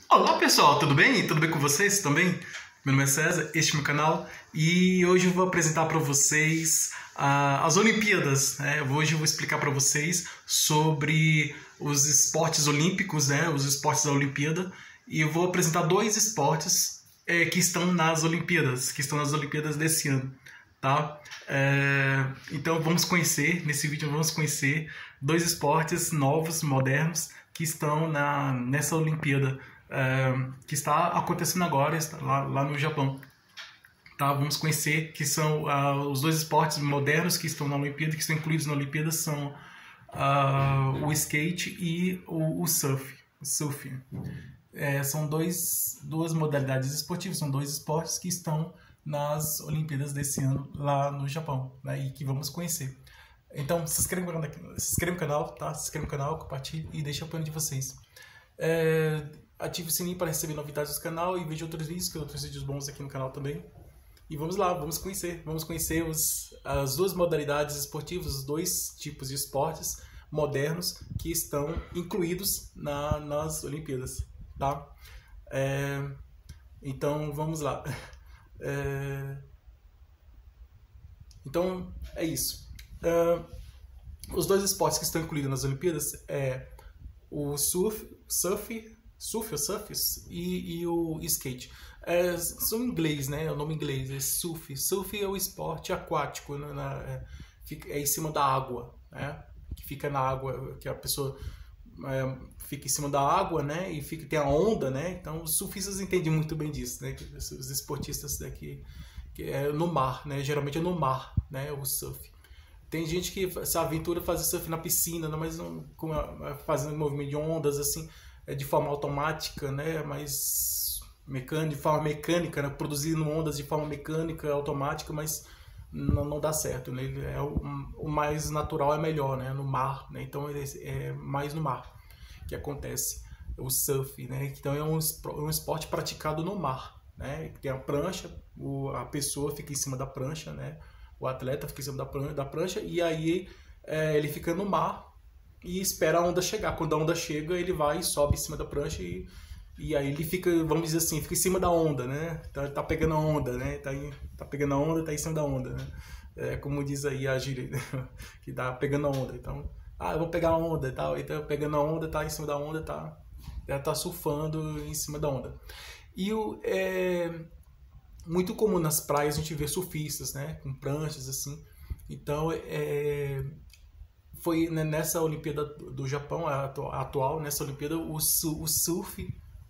Olá pessoal, tudo bem? Tudo bem com vocês também? Meu nome é César, este é o meu canal e hoje eu vou apresentar para vocês as Olimpíadas. Hoje eu vou explicar para vocês sobre os esportes olímpicos, os esportes da Olimpíada, e eu vou apresentar dois esportes que estão nas Olimpíadas desse ano. Tá? Então nesse vídeo vamos conhecer dois esportes novos, modernos, que estão nessa Olimpíada, que está acontecendo agora, lá no Japão. Tá? Vamos conhecer que são os dois esportes modernos que estão na Olimpíada, que estão incluídos na Olimpíada, são o skate e o surf. São duas modalidades esportivas, são dois esportes que estão nas Olimpíadas desse ano lá no Japão, né, e que vamos conhecer. Então se inscreva no canal, tá? Se inscreva no canal, compartilhe e deixe o apoio de vocês. Ative o sininho para receber novidades do canal e veja outros vídeos bons aqui no canal também. E vamos lá, vamos conhecer as duas modalidades esportivas, os dois tipos de esportes modernos que estão incluídos nas Olimpíadas, tá? Então vamos lá. Então é isso. Os dois esportes que estão incluídos nas Olimpíadas é o surf e o skate. São em inglês, né? O nome em inglês é surf. Surf é o esporte aquático, né? É em cima da água, né? Que fica na água, que a pessoa fica em cima da água, né? E tem a onda, né? Então os surfistas entendem muito bem disso, né? Os esportistas daqui, que é no mar, né? Geralmente é no mar, né? O surf. Tem gente que se aventura a fazer surf na piscina, né? Mas não fazendo movimento de ondas assim, de forma automática, né? Mas de forma mecânica, né? Produzindo ondas de forma mecânica, automática, mas não dá certo, né? O mais natural é melhor, né? No mar, né? Então é mais no mar que acontece o surf, né? Então é um esporte praticado no mar, né? Tem a prancha, a pessoa fica em cima da prancha, né? O atleta fica em cima da prancha e aí ele fica no mar e espera a onda chegar. Quando a onda chega, ele vai e sobe em cima da prancha e aí ele fica, vamos dizer assim, fica em cima da onda, né? Tá pegando a onda, né? Tá pegando a onda, tá em cima da onda, né? Como diz aí a gíria, que tá pegando a onda. Então, eu vou pegar a onda e tal. Então, pegando a onda, tá em cima da onda, tá surfando em cima da onda. E muito comum nas praias a gente ver surfistas, né? Com pranchas, assim. Então, foi nessa Olimpíada do Japão, a atual, nessa Olimpíada, o surf,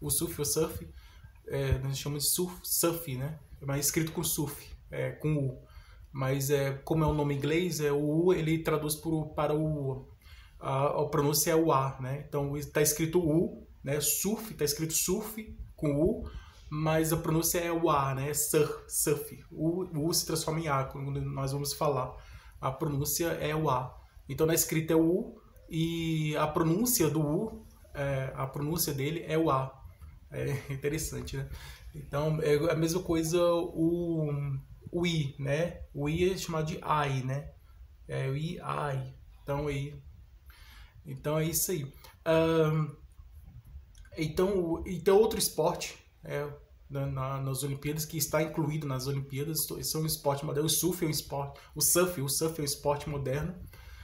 nós chamamos de surf, né? Mas escrito com surf, com U. Mas como é um nome em inglês, o U ele traduz para o... A pronúncia é o A, né? Então está escrito U, né? Surf, está escrito surf com U, mas a pronúncia é o A, né? Surf. O U se transforma em A quando nós vamos falar. A pronúncia é o A. Então na escrita é o U e a pronúncia do U, a pronúncia dele é o A. É interessante, né? Então é a mesma coisa o I, né? O I é chamado de I, né? O I, I. Então é isso aí. Então outro esporte nas Olimpíadas que está incluído nas Olimpíadas são um esporte moderno. O surf é um esporte moderno.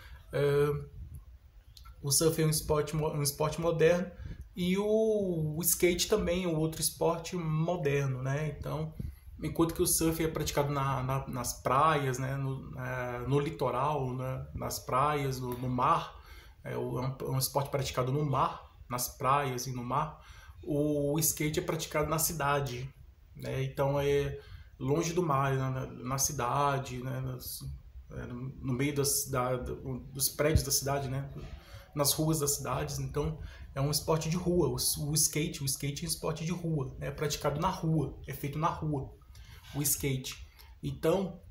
O surf é um esporte moderno e o skate também é um outro esporte moderno, né? Então, enquanto que o surf é praticado nas praias, né? No litoral, né? Nas praias, no mar, é um esporte praticado no mar, nas praias e no mar. O skate é praticado na cidade, né? Então é longe do mar, na cidade, né? No meio dos prédios da cidade, né? Nas ruas das cidades. Então é um esporte de rua. O skate é um esporte de rua, é praticado na rua, é feito na rua, o skate. Então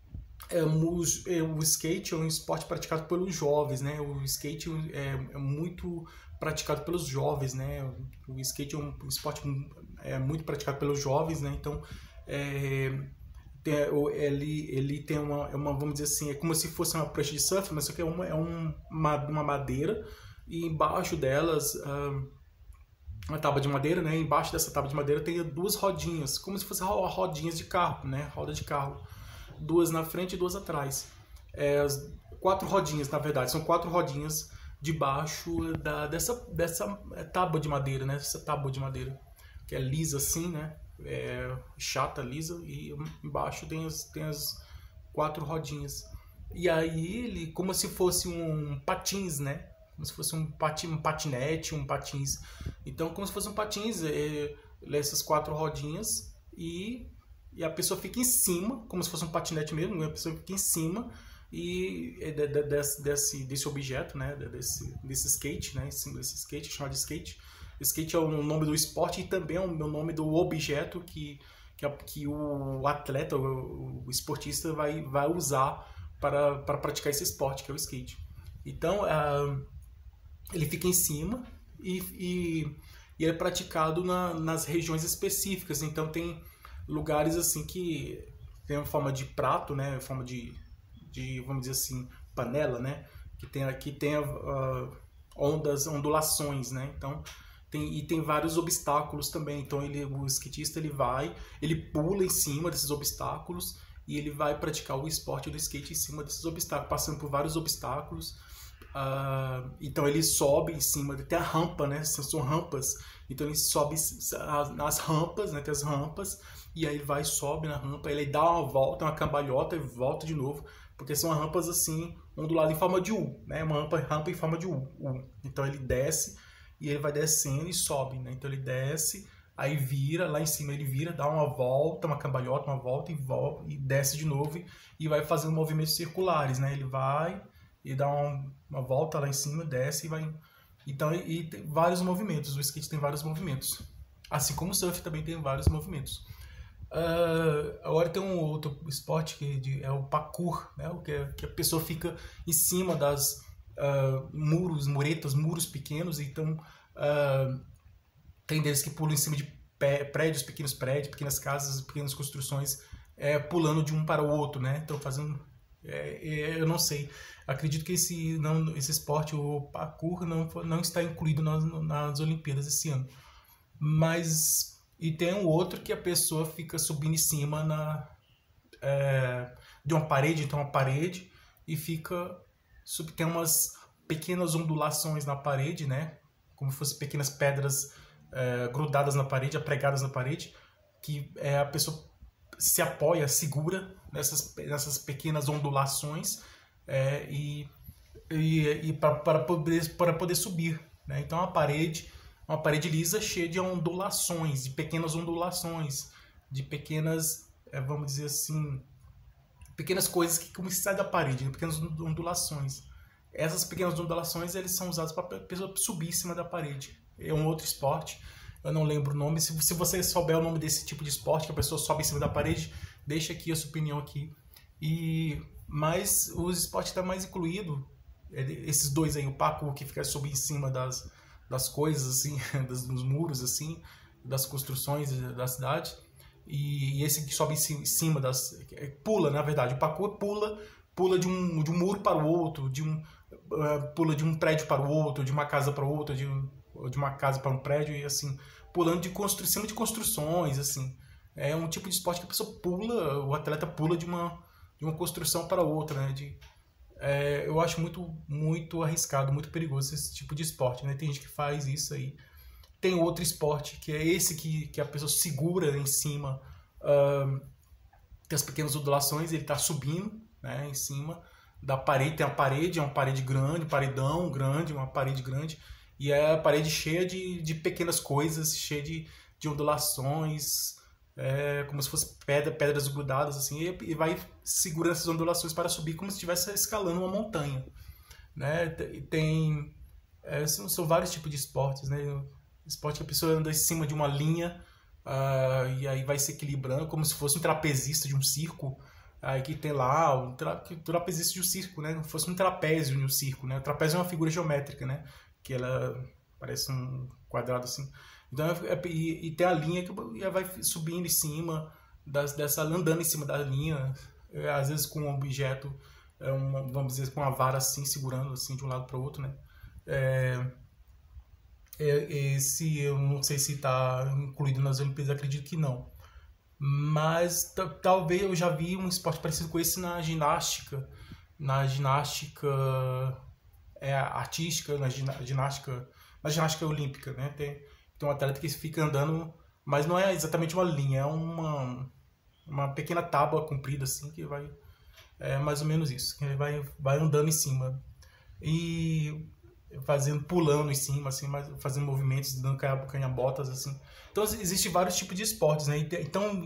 o skate é um esporte praticado pelos jovens, né? O skate é muito praticado pelos jovens, né? O skate é um esporte muito praticado pelos jovens, né? Então ele tem uma, vamos dizer assim, é como se fosse uma prancha de surf, mas só que uma madeira, e embaixo delas uma tábua de madeira, né? Embaixo dessa tábua de madeira tem duas rodinhas, como se fossem rodinhas de carro, né? Roda de carro. Duas na frente e duas atrás. Quatro rodinhas, na verdade, são quatro rodinhas debaixo dessa tábua de madeira, né? Essa tábua de madeira, que é lisa assim, né? Chata, lisa, e embaixo tem as quatro rodinhas. E aí ele, como se fosse um patins, né? Como se fosse um patinete, um patins. Então, como se fosse um patins, essas quatro rodinhas e a pessoa fica em cima, como se fosse um patinete mesmo, a pessoa fica em cima e desse objeto, né? Desse skate, né? Em cima desse skate, chamado de skate. Skate é o nome do esporte e também é o nome do objeto que o atleta, o esportista vai usar para praticar esse esporte, que é o skate. Então, ele fica em cima e é praticado nas regiões específicas. Então, tem lugares assim que tem uma forma de prato, né? Forma de vamos dizer assim, panela, né? Que tem ondulações, né? Então, tem vários obstáculos também. Então o skatista ele pula em cima desses obstáculos e ele vai praticar o esporte do skate em cima desses obstáculos, passando por vários obstáculos. Então ele sobe em cima, tem a rampa, né? São rampas. Então ele sobe nas rampas, né? Tem as rampas, e aí ele sobe na rampa, ele dá uma volta, uma cambalhota e volta de novo, porque são rampas assim, onduladas em forma de U, né? Uma rampa em forma de U. Então ele desce e ele vai descendo e sobe, né? Então ele desce, aí vira, lá em cima ele vira, dá uma volta, uma cambalhota, uma volta e desce de novo e vai fazendo movimentos circulares, né? Ele vai e dá uma volta lá em cima, desce e vai... Então, e tem vários movimentos, o skate tem vários movimentos. Assim como o surf também tem vários movimentos. Agora tem um outro esporte que é o parkour, né? Que a pessoa fica em cima das muros pequenos. Então tem deles que pulam em cima de prédios, pequenas casas, pequenas construções, pulando de um para o outro, né? Então fazendo... eu não sei, acredito que esse esporte, o parkour, não está incluído nas Olimpíadas esse ano. Mas... E tem um outro que a pessoa fica subindo em cima de uma parede, então uma parede, e tem umas pequenas ondulações na parede, né? Como se fossem pequenas pedras grudadas na parede, apregadas na parede, que a pessoa se apoia, segura nessas pequenas ondulações para poder subir, né? Então uma parede lisa cheia de ondulações, de pequenas ondulações, de pequenas, vamos dizer assim, pequenas coisas que como se sai da parede, né? Pequenas ondulações. Essas pequenas ondulações eles são usadas para a pessoa subir em cima da parede. É um outro esporte, eu não lembro o nome. Se você souber o nome desse tipo de esporte, que a pessoa sobe em cima da parede, deixa aqui a sua opinião aqui. Mas os esportes estão mais incluídos, esses dois aí, o parkour que fica subir em cima das coisas, assim, dos muros, assim, das construções da cidade, e esse que sobe em cima pula, na verdade, o parkour pula de um muro para o outro, pula de um prédio para o outro, de uma casa para outra, de uma casa para um prédio, e assim, pulando em cima de construções, assim. É um tipo de esporte que a pessoa o atleta pula de uma construção para outra, né? Eu acho muito, muito arriscado, muito perigoso esse tipo de esporte, né? Tem gente que faz isso aí. Tem outro esporte que é esse que a pessoa segura em cima, tem as pequenas ondulações, ele está subindo, né, em cima da parede. Tem é uma parede grande, paredão grande, uma parede grande, e é a parede cheia de pequenas coisas, cheia de ondulações, como se fossem pedras grudadas, assim, e vai segurando essas ondulações para subir como se estivesse escalando uma montanha, né? São vários tipos de esportes, né? Esporte que a pessoa anda em cima de uma linha, e aí vai se equilibrando como se fosse um trapezista de um circo. Aí que tem lá um trapezista de um circo, né? Como se fosse um trapézio de um circo, né? O trapézio é uma figura geométrica, né? Que ela parece um quadrado assim. Então, e tem a linha que vai subindo em cima andando em cima da linha, às vezes com um objeto, vamos dizer, com uma vara assim, segurando assim de um lado para o outro, né? Esse eu não sei se está incluído nas Olimpíadas, acredito que não. Mas talvez eu já vi um esporte parecido com esse na ginástica. Na ginástica artística, na ginástica olímpica, né? Tem um atleta que fica andando, mas não é exatamente uma linha, é uma pequena tábua comprida assim que vai, é mais ou menos isso, que ele vai andando em cima e pulando em cima, assim, fazendo movimentos, dando canha-botas, assim. Então existem vários tipos de esportes, né? Então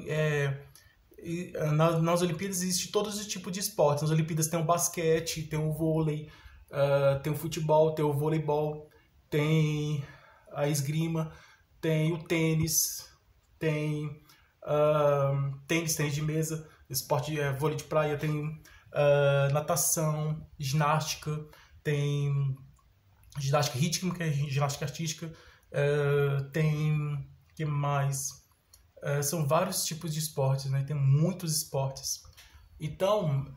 nas Olimpíadas existe todos os tipos de esportes. Nas Olimpíadas tem o basquete, tem o vôlei, tem o futebol, tem o voleibol, tem a esgrima, tem o tênis, tem tênis de mesa, esporte vôlei de praia, tem natação, ginástica, tem ginástica rítmica, ginástica artística, tem que mais? São vários tipos de esportes, né? Tem muitos esportes. Então,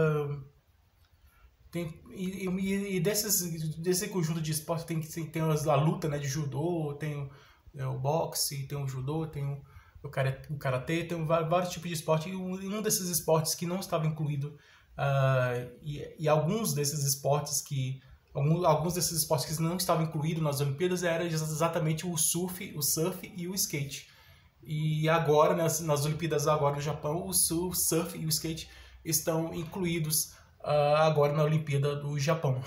desse conjunto de esportes tem a luta, né, de judô, tem o boxe, tem o judô, tem o karatê, tem vários tipos de esporte. E um desses esportes que não estava incluído, e alguns desses esportes que não estavam incluídos nas Olimpíadas era exatamente o surf e o skate. E agora, nas Olimpíadas agora no Japão, o surf e o skate estão incluídos agora na Olimpíada do Japão.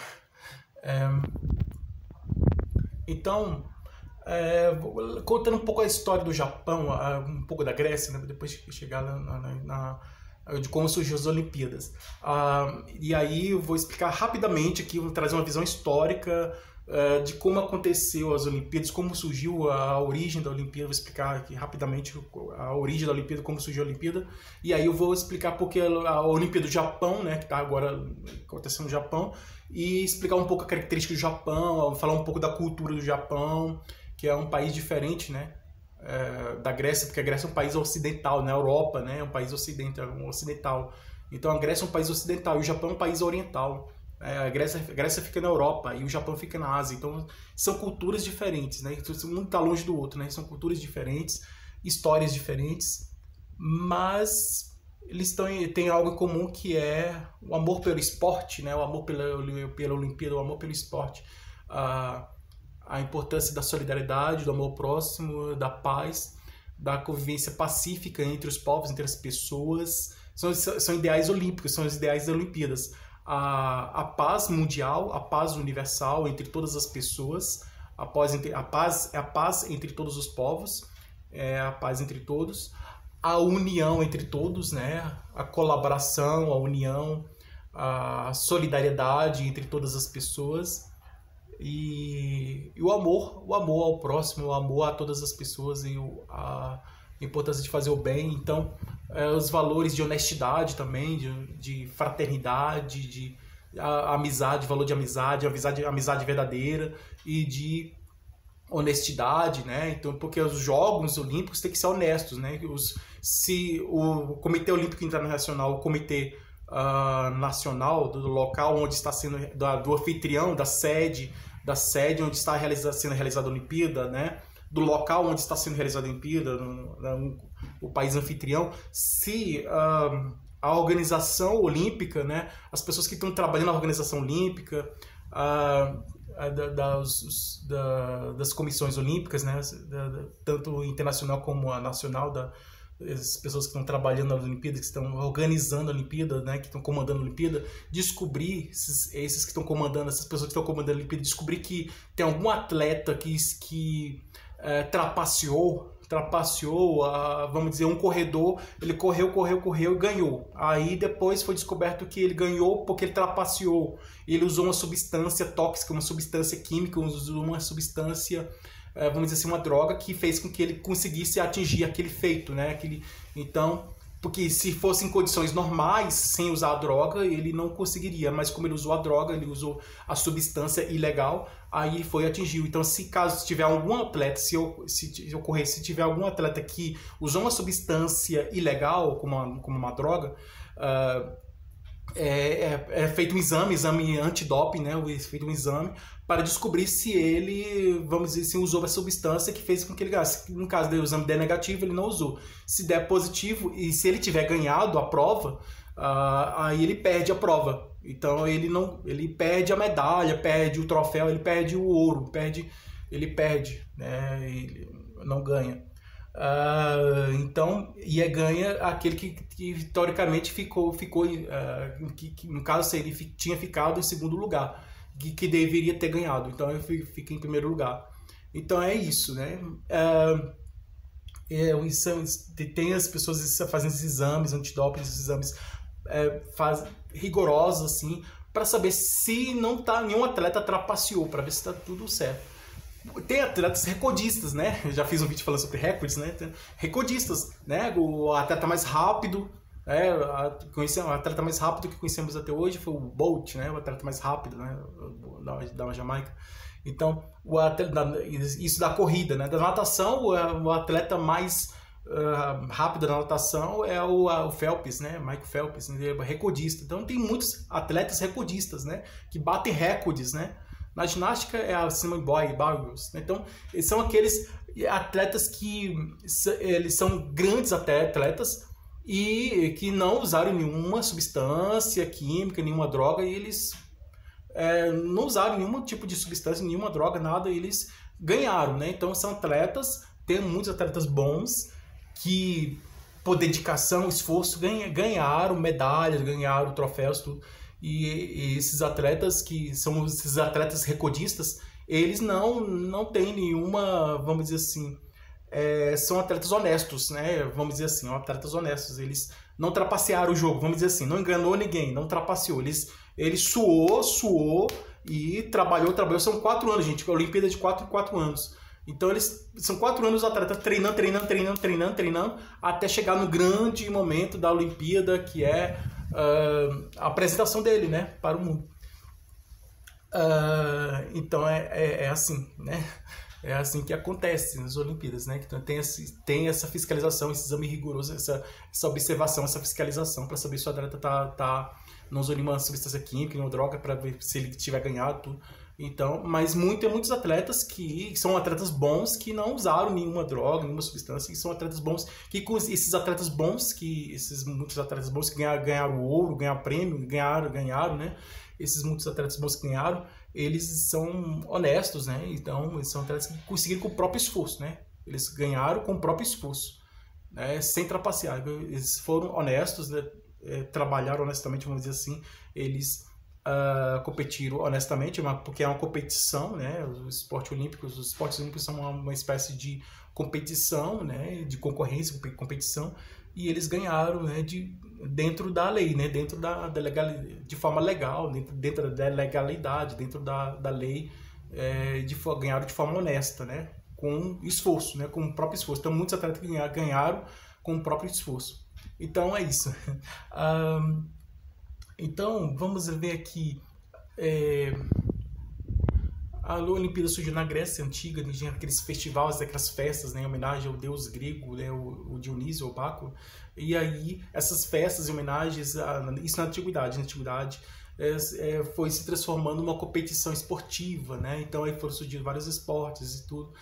Então, contando um pouco a história do Japão, um pouco da Grécia, né, depois de chegar de como surgiu as Olimpíadas. E aí eu vou explicar rapidamente aqui, vou trazer uma visão histórica de como aconteceu as Olimpíadas, como surgiu a origem da Olimpíada. Vou explicar aqui rapidamente a origem da Olimpíada, como surgiu a Olimpíada. E aí eu vou explicar porque a Olimpíada do Japão, né, que está agora acontecendo no Japão, e explicar um pouco a característica do Japão, falar um pouco da cultura do Japão, que é um país diferente, né, da Grécia, porque a Grécia é um país ocidental, na Europa, né, é um país ocidental. Então a Grécia é um país ocidental e o Japão é um país oriental. A Grécia fica na Europa e o Japão fica na Ásia. Então são culturas diferentes, né? Um está longe do outro, né? São culturas diferentes, histórias diferentes, mas eles têm algo em comum, que é o amor pelo esporte, né? O amor pela Olimpíada, o amor pelo esporte, a importância da solidariedade, do amor próximo, da paz, da convivência pacífica entre os povos, entre as pessoas. São ideais olímpicos, são os ideais das Olimpíadas. A paz mundial, a paz universal entre todas as pessoas, a paz entre todos os povos, a paz entre todos, a união entre todos, né? A colaboração, a união, a solidariedade entre todas as pessoas e o amor ao próximo, o amor a todas as pessoas e a importância de fazer o bem. Então, os valores de honestidade também, de fraternidade, de amizade, valor de amizade verdadeira e de honestidade, né? Então, porque os Jogos Olímpicos têm que ser honestos, né? Se o Comitê Olímpico Internacional, o Comitê Nacional do local onde está sendo, do anfitrião, da sede onde está sendo realizada a Olimpíada, né? Do local onde está sendo realizada a Olimpíada, o país anfitrião, se a organização olímpica, né, as pessoas que estão trabalhando na organização olímpica, das comissões olímpicas, né, tanto internacional como a nacional, as pessoas que estão trabalhando na Olimpíada, que estão organizando a Olimpíada, né, que estão comandando a Olimpíada, descobrir, esses que estão comandando, essas pessoas que estão comandando a Olimpíada, descobrir que tem algum atleta que trapaceou, vamos dizer, um corredor, ele correu e ganhou. Aí depois foi descoberto que ele ganhou porque ele trapaceou. Ele usou uma substância tóxica, uma substância química, usou uma substância, vamos dizer assim, uma droga que fez com que ele conseguisse atingir aquele feito, né? Então, porque se fosse em condições normais, sem usar a droga, ele não conseguiria, mas como ele usou a droga, ele usou a substância ilegal, aí foi atingiu. Então, se tiver algum atleta, se tiver algum atleta que usou uma substância ilegal, como uma droga, é feito um exame antidoping, né? Feito um exame para descobrir se ele, vamos dizer, se usou a substância que fez com que ele ganhasse. No caso do exame der negativo, ele não usou. Se der positivo e se ele tiver ganhado a prova, aí ele perde a prova. Então ele perde a medalha, perde o troféu, ele perde o ouro, ele perde, né? Ele não ganha. Então, ganha aquele que teoricamente ficou que no caso ele tinha ficado em segundo lugar, que deveria ter ganhado. Então eu fico em primeiro lugar. Então é isso, né? Tem as pessoas fazendo esses exames antidoping, esses exames rigorosos assim, para saber se nenhum atleta trapaceou, para ver se está tudo certo. Tem atletas recordistas, né? Eu já fiz um vídeo falando sobre recordes, né? Recordistas, né? O atleta mais rápido, o atleta mais rápido que conhecemos até hoje foi o Bolt, né? O atleta mais rápido, né? Da Jamaica. Então, isso da corrida, né? Da natação, o atleta mais rápido da natação é o Phelps, né? Michael Phelps, ele é recordista. Então, tem muitos atletas recordistas, né? Que batem recordes, né? Na ginástica é a Simone Biles. Então, eles são aqueles atletas que eles são grandes atletas e que não usaram nenhuma substância química, nenhuma droga, e eles não usaram nenhum tipo de substância, nenhuma droga, nada, e eles ganharam, né? Então, são atletas, tem muitos atletas bons que, por dedicação, esforço, ganharam medalhas, ganharam troféus, tudo. E esses atletas que são esses atletas recordistas, eles não têm nenhuma, vamos dizer assim, são atletas honestos, né? Vamos dizer assim, atletas honestos. Eles não trapacearam o jogo, vamos dizer assim, não enganou ninguém, não trapaceou. Ele suou e trabalhou. São 4 anos, gente, a Olimpíada é de 4 em 4 anos. Então são 4 anos os atletas treinando, até chegar no grande momento da Olimpíada, que é a apresentação dele, né, para o mundo. Então é assim, né? É assim que acontece nas Olimpíadas, né? Então tem essa fiscalização, esse exame rigoroso, essa observação, essa fiscalização para saber se o atleta não usou nenhuma substância química, nenhuma droga, para ver se ele tiver ganhado tudo. Então, mas tem muitos atletas que são atletas bons que não usaram nenhuma droga, nenhuma substância, que são atletas bons, esses muitos atletas bons que ganharam ouro, ganharam prêmio, ganharam, né? Esses muitos atletas bons que ganharam, eles são honestos, né? Então, eles são atletas que conseguiram com o próprio esforço, né? Eles ganharam com o próprio esforço, né? Sem trapacear. Eles foram honestos, né? Trabalharam honestamente, vamos dizer assim. Eles competiram honestamente, porque é uma competição, né? Os esportes olímpicos são uma espécie de competição, né? De concorrência, competição, e eles ganharam, né? Dentro da lei, né? Dentro de forma legal, dentro da legalidade, dentro da lei, ganharam de forma honesta, né? Com esforço, né? Com o próprio esforço. Então, muitos atletas ganharam com o próprio esforço. Então, é isso. Então, vamos ver aqui. A Olimpíada surgiu na Grécia Antiga, tinha aqueles festivais, aquelas festas, né, em homenagem ao deus grego, né, o Dionísio, o Baco. E aí, essas festas e homenagens, isso na Antiguidade. Foi se transformando numa competição esportiva, né? Então, aí foram surgindo vários esportes e tudo.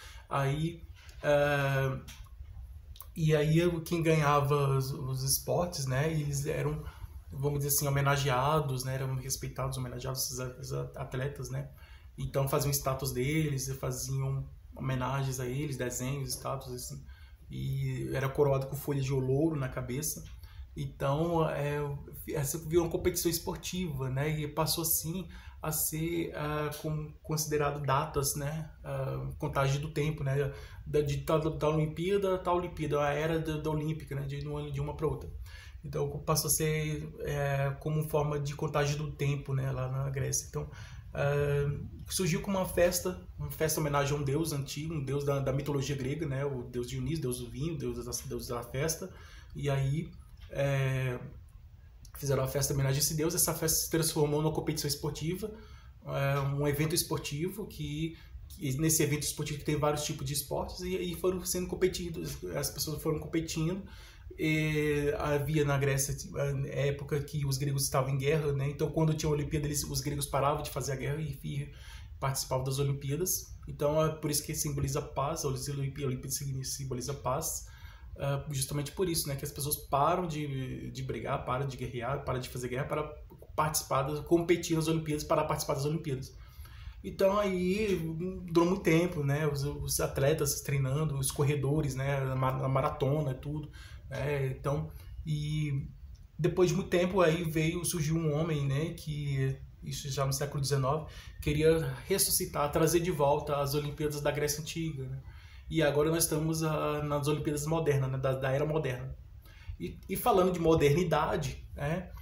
E aí, quem ganhava os esportes, né, eles eram, vamos dizer assim, homenageados, né? Eram respeitados, homenageados esses atletas, né? Então faziam status deles, faziam homenagens a eles, desenhos, status, assim, e era coroado com folha de louro na cabeça. Então essa virou uma competição esportiva, né? E passou assim a ser considerado datas, né? Contagem do tempo, né? Da Olimpíada a tal Olimpíada, a era da Olímpica, né? De uma para outra. Então passou a ser como forma de contagem do tempo, né? Lá na Grécia. Então surgiu como uma festa em homenagem a um deus antigo, um deus da mitologia grega, né? O deus Dionísio, deus do vinho, deus da festa. E aí fizeram a festa em homenagem a esse deus. Essa festa se transformou numa competição esportiva, um evento esportivo que nesse evento esportivo tem vários tipos de esportes e foram sendo competidos, as pessoas foram competindo havia na Grécia época que os gregos estavam em guerra, né? Então quando tinha a Olimpíada, os gregos paravam de fazer a guerra e participavam das Olimpíadas. Então é por isso que simboliza paz, a Olimpíada simboliza paz, justamente por isso, né? Que as pessoas param de brigar, param de guerrear, param de fazer guerra para competir nas Olimpíadas, para participar das Olimpíadas. Então aí durou muito tempo, né? Os atletas treinando, os corredores, né? Na maratona, tudo. Então, e depois de muito tempo aí surgiu um homem, né? Que isso já no século XIX queria ressuscitar, trazer de volta as Olimpíadas da Grécia Antiga, né? E agora nós estamos nas Olimpíadas modernas, né? da era moderna. E falando de modernidade, né?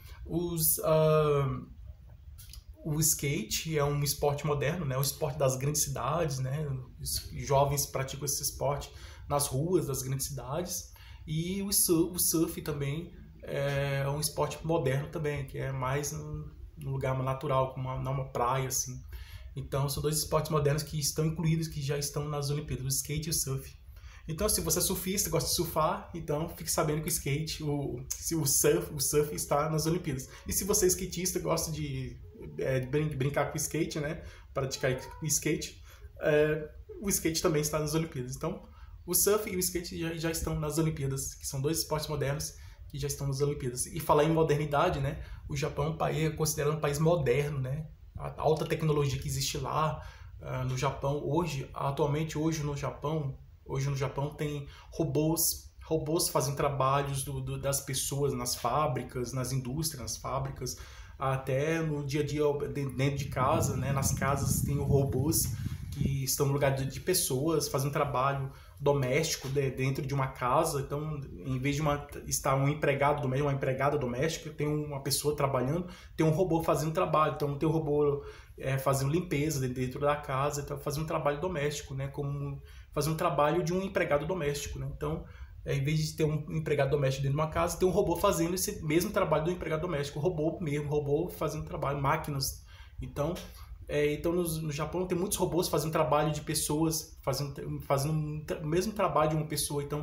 O skate é um esporte moderno, né? O esporte das grandes cidades, né? Os jovens praticam esse esporte nas ruas das grandes cidades. E o surf também é um esporte moderno também, que é mais num lugar natural, como numa praia, assim. Então, são dois esportes modernos que estão incluídos, que já estão nas Olimpíadas, o skate e o surf. Então, se você é surfista, gosta de surfar, então fique sabendo que o skate, o surf está nas Olimpíadas. E se você é skatista, gosta de brincar com o skate, né? Praticar o skate, o skate também está nas Olimpíadas. Então, o surf e o skate já estão nas Olimpíadas, que são dois esportes modernos que já estão nas Olimpíadas. E falar em modernidade, né? O Japão é considerado um país moderno, né? A alta tecnologia que existe lá no Japão atualmente no Japão tem robôs fazem trabalhos das pessoas nas fábricas, nas indústrias, nas fábricas, até no dia a dia dentro de casa, né? Nas casas tem robôs que estão no lugar de pessoas, fazem um trabalho doméstico dentro de uma casa. Então, em vez de estar um empregado doméstico, uma empregada doméstica, tem uma pessoa trabalhando, tem um robô fazendo trabalho. Então, tem um robô fazendo limpeza dentro da casa, então fazendo um trabalho doméstico, né? Como fazer um trabalho de um empregado doméstico, né? Então, em vez de ter um empregado doméstico dentro de uma casa, tem um robô fazendo esse mesmo trabalho do empregado doméstico, robô fazendo trabalho, máquinas. Então, no Japão tem muitos robôs fazendo trabalho de pessoas, fazendo o mesmo trabalho de uma pessoa. Então,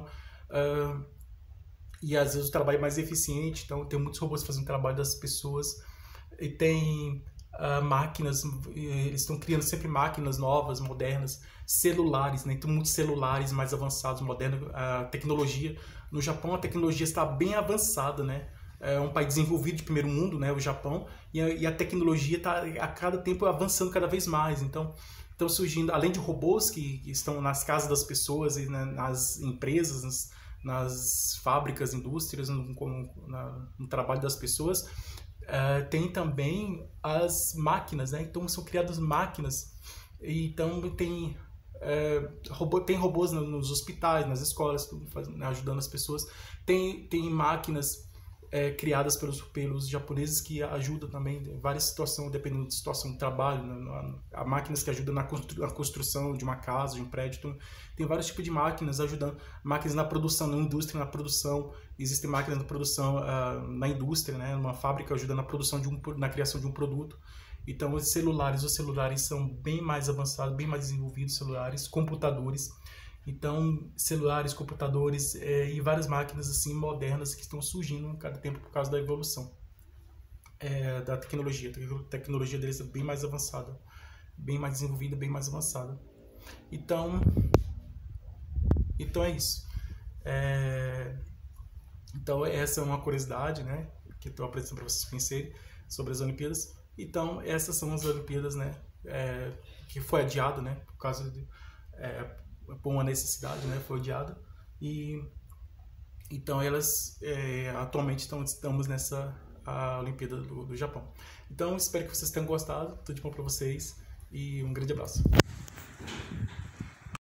e às vezes o trabalho é mais eficiente. Então, tem muitos robôs fazendo trabalho das pessoas. E tem máquinas, eles estão criando sempre máquinas novas, modernas, celulares, né? Então, muitos celulares mais avançados, modernos. A tecnologia no Japão, a tecnologia está bem avançada, né? É um país desenvolvido de primeiro mundo, né, o Japão, e a tecnologia está a cada tempo avançando cada vez mais. Então, estão surgindo, além de robôs que estão nas casas das pessoas e nas empresas, nas fábricas, indústrias, no trabalho das pessoas, tem também as máquinas, né? Então são criadas máquinas, então tem robôs nos hospitais, nas escolas, ajudando as pessoas. Tem máquinas criadas pelos japoneses que ajudam também em várias situações, dependendo da situação de trabalho, há máquinas que ajudam na construção de uma casa, de um prédio. Então, tem vários tipos de máquinas ajudando, máquinas na produção, na indústria, na produção. Existem máquinas na produção na indústria, né? Uma fábrica ajudando na produção na criação de um produto. Então, os celulares são bem mais avançados, bem mais desenvolvidos, computadores. Então, celulares, computadores e várias máquinas assim modernas que estão surgindo a cada tempo por causa da evolução da tecnologia. A tecnologia deles é bem mais avançada, bem mais desenvolvida, bem mais avançada. Então é isso. Então, essa é uma curiosidade, né, que eu estou apresentando para vocês conhecerem sobre as Olimpíadas. Então, essas são as Olimpíadas, né, que foi adiado, né, por causa de... por uma necessidade, né, foi adiada. E então elas atualmente estamos nessa Olimpíada do Japão. Então espero que vocês tenham gostado, tudo de bom para vocês e um grande abraço.